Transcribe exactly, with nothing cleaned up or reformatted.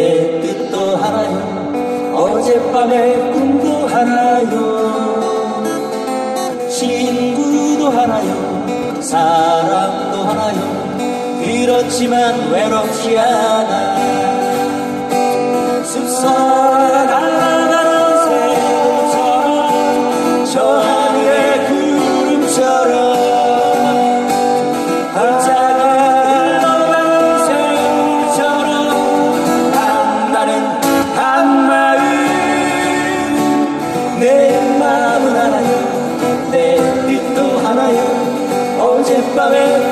내 뜻도 하나요, 어젯밤의 꿈도 하나요, 친구도 하나요, 사랑도 하나요. 그렇지만 외롭지 않아. 숲속을 날아가는 새처럼, 저 하늘의 구름처럼, 홀짝을 흘러가는 새처럼, 한나는 한마음. 내 마음은 하나요, 내 뜻도 하나요, 어젯밤에